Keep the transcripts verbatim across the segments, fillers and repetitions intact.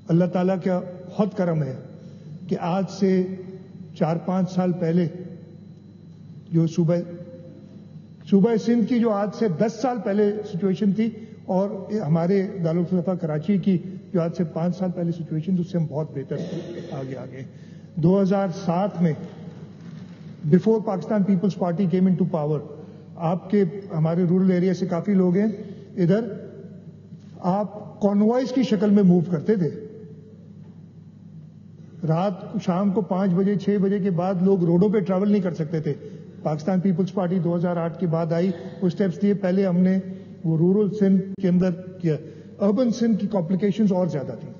اللہ تعالیٰ کا بہت کرم ہے کہ آج سے چار پانچ سال پہلے جو صوبہ صوبہ سندھ کی جو آج سے دس سال پہلے سچویشن تھی اور ہمارے دارالخلافہ کراچی کی جو آج سے پانچ سال پہلے سچویشن تھی اس سے ہم بہت بہتر آگے آگے دو ہزار سات میں before Pakistan Peoples Party came in to power آپ کے ہمارے رورل ایریا سے کافی لوگ ہیں ادھر آپ کانوائز کی شکل میں موو کرتے تھے. رات شام کو پانچ بجے چھ بجے کے بعد لوگ روڈوں پہ ٹریول نہیں کر سکتے تھے. پاکستان پیپلز پارٹی دو ہزار آٹھ کے بعد آئی وہ اسٹیپس لیے. پہلے ہم نے وہ رورل سندھ کے اندر کیا. اربن سندھ کی کمپلیکیشنز اور زیادہ تھیں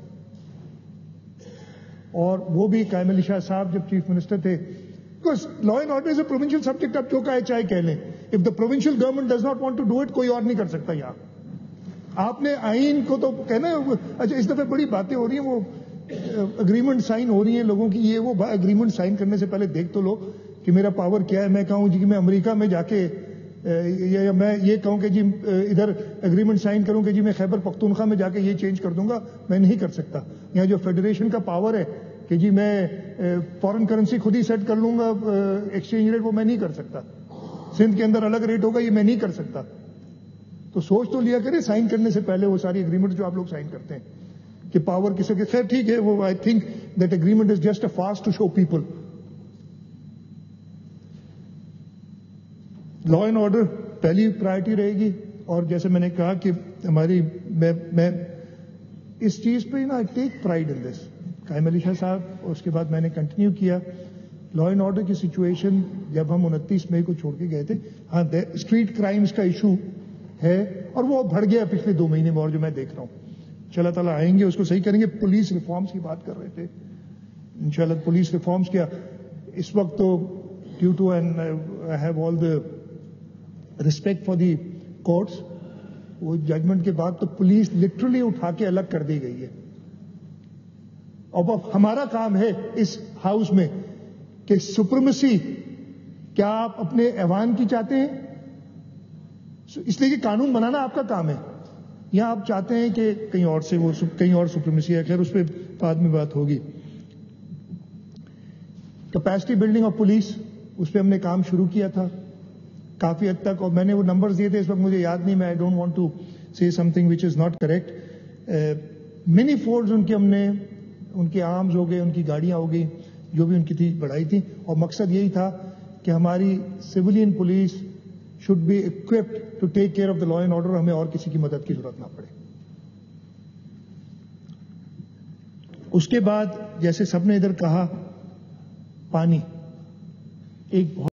اور وہ بھی قائم علی شاہ صاحب جب چیف منسٹر تھے. Because law and order is a provincial subject. آپ جو کہے چاہے کہہ لیں. If the provincial government does not want to do it کوئی اور نہیں کر سکتا. یہاں آپ نے آئین کو تو کہنا. اچھا اس دفعہ بڑی باتیں ہو رہی ہیں وہ اگریمنٹ سائن ہو رہی ہیں لوگوں کی. یہ وہ اگریمنٹ سائن کرنے سے پہلے دیکھ تو لو کہ میرا پاور کیا ہے. میں کہوں جی کہ میں امریکہ میں جا کے یا میں یہ کہوں کہ جی ادھر اگریمنٹ سائن کروں کہ جی میں خیبر پختونخوا میں جا کے یہ چینج کر دوں گا. میں نہیں کر سکتا. یہاں جو فیڈریشن کا پاور ہے کہ جی میں فارن کرنسی خود ہی سیٹ کر لوں گا ایکسچینج ریٹ, وہ میں نہیں کر سکتا. سندھ کے اندر الگ ریٹ ہوگا یہ میں نہیں کر سکتا. تو سوچ تو لیا کرے سائن کرنے سے پہلے وہ ساری اگریمنٹ جو آپ لوگ سائن کرتے ہیں کہ پاور کسی کے. خیر ٹھیک ہے وہ I think that agreement is just a فاسٹ to show people. Law and order پہلی پرائرٹی رہے گی. اور جیسے میں نے کہا کہ ہماری میں میں اس چیز پہ نا آئی ٹیک پرائڈ ان دس. قائم علی شاہ صاحب اس کے بعد میں نے کنٹینیو کیا. لا اینڈ آرڈر کی سچویشن جب ہم انتیس مئی کو چھوڑ کے گئے تھے, ہاں اسٹریٹ کرائمز کا ایشو ہے اور وہ بڑھ گیا پچھلے دو مہینے میں اور جو میں دیکھ رہا ہوں. انشاءاللہ تعالیٰ آئیں گے اس کو صحیح کریں گے. پولیس ریفارمز کی بات کر رہے تھے. انشاءاللہ پولیس ریفارمز کیا اس وقت تو due to and I have all the respect for the courts, وہ ججمنٹ کے بعد تو پولیس لٹرلی اٹھا کے الگ کر دی گئی ہے. اب ہمارا کام ہے اس ہاؤس میں کہ سپرمیسی کیا آپ اپنے ایوان کی چاہتے ہیں, اس لیے کہ قانون بنانا آپ کا کام ہے, یا آپ چاہتے ہیں کہ کہیں اور سے وہ کہیں اور سپرمیسی ہے. خیر اس پہ بعد میں بات ہوگی. کیپیسٹی بلڈنگ آف پولیس اس پہ ہم نے کام شروع کیا تھا کافی حد تک, اور میں نے وہ نمبرز دیے تھے اس وقت مجھے یاد نہیں. میں I don't want to say something which is not correct. Money فورڈز ان کی ہم نے ان کے آرمز ہو گئے, ان کی گاڑیاں ہو گئی جو بھی ان کی تھی بڑھائی تھی. اور مقصد یہی تھا کہ ہماری civilian police should be equipped to take care of the law and order. ہمیں اور کسی کی مدد کی ضرورت نہ پڑے. اس کے بعد جیسے سب نے ادھر کہا پانی ایک بہت